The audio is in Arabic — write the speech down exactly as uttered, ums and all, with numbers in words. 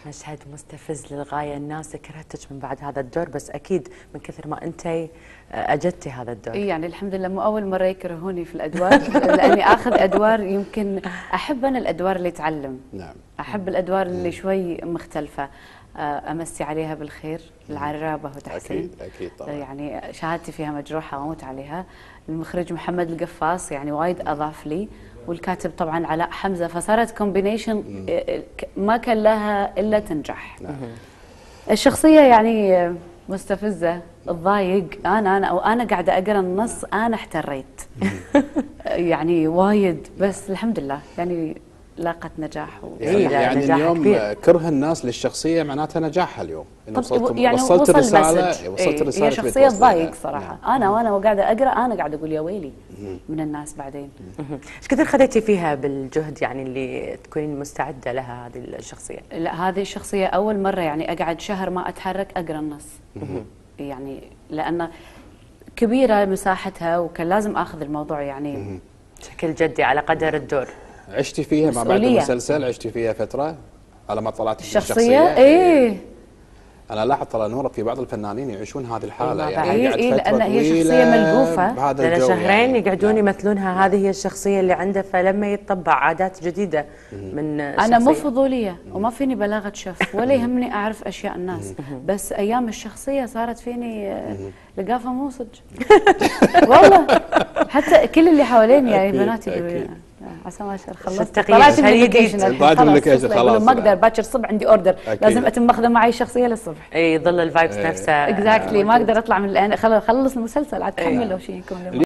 مشهد مستفز للغايه، الناس كرهتك من بعد هذا الدور، بس اكيد من كثر ما انت اجدتي هذا الدور. اي يعني الحمد لله مو اول مره يكرهوني في الادوار لاني اخذ ادوار يمكن احب انا الادوار اللي تعلم. نعم. احب الادوار اللي شوي مختلفه، امسي عليها بالخير، العرابه وتحسين. اكيد اكيد طبعا. يعني شهادتي فيها مجروحه واموت عليها. المخرج محمد القفاص يعني وايد اضاف لي، والكاتب طبعا علاء حمزه، فصارت كومبينيشن ما كان لها الا تنجح. نعم. الشخصيه يعني مستفزه، تضايق. انا انا وانا قاعده اقرا النص انا احتريت يعني وايد، بس الحمد لله يعني لاقت نجاح و... يعني, يعني نجاح اليوم كبير. كره الناس للشخصيه معناتها نجاحها اليوم، انه وصلت يعني وصلت وصل رساله، المسج. وصلت إيه رساله هي شخصيه تضايق صراحه. نعم. انا وانا قاعده اقرا انا قاعده اقول يا ويلي من الناس بعدين. ايش كثر خذيتي فيها بالجهد يعني اللي تكونين مستعده لها هذه الشخصيه؟ لا هذه الشخصيه اول مره يعني اقعد شهر ما اتحرك اقرا النص يعني لان كبيره مساحتها وكان لازم اخذ الموضوع يعني بشكل جدي على قدر الدور. عشتي فيها ما بعد المسلسل، عشتي فيها فتره على ما طلعت الشخصيه. ايه انا لاحظ ترى نوره في بعض الفنانين يعيشون هذه الحاله، إيه يعني إيه قاعد إيه فتره لان هي طويله شخصيه ملهوفه بهذا لأن الجو شهرين يعني. يقعدون نعم. يمثلونها، هذه هي الشخصيه اللي عنده، فلما يتطبع عادات جديده من انا مو الشخصية. فضوليه وما فيني بلاغه شف ولا يهمني اعرف اشياء الناس، بس ايام الشخصيه صارت فيني لقافه مو صدق والله. حتى كل اللي حواليني يعني بناتي يقولون عسى ما شاء الله خلصت طلعت من اللوكيشن طلعت من اللوكيشن خلاص ما اقدر باكر الصبح عندي اوردر لازم اتم ماخذه معي الشخصيه للصبح. اي يظل الفايبس نفسها اكزاكتلي ما اقدر اطلع من الان خلص المسلسل عاد كمل لو شيء يكون